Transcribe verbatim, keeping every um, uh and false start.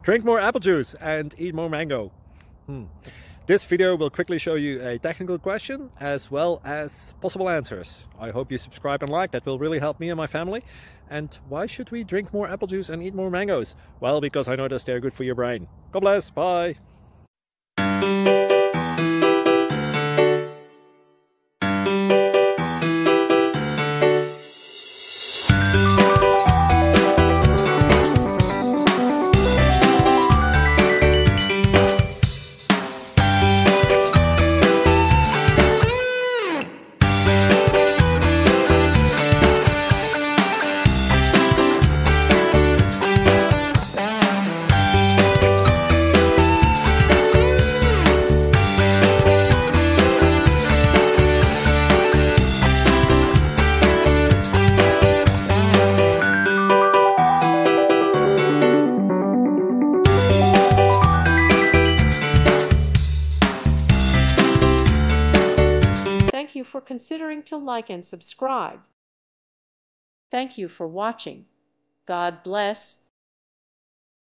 Drink more apple juice and eat more mango. Hmm. This video will quickly show you a technical question as well as possible answers. I hope you subscribe and like, that will really help me and my family. And why should we drink more apple juice and eat more mangoes? Well, because I noticed they're good for your brain. God bless, bye! Thank you for considering to like and subscribe. Thank you for watching. God bless.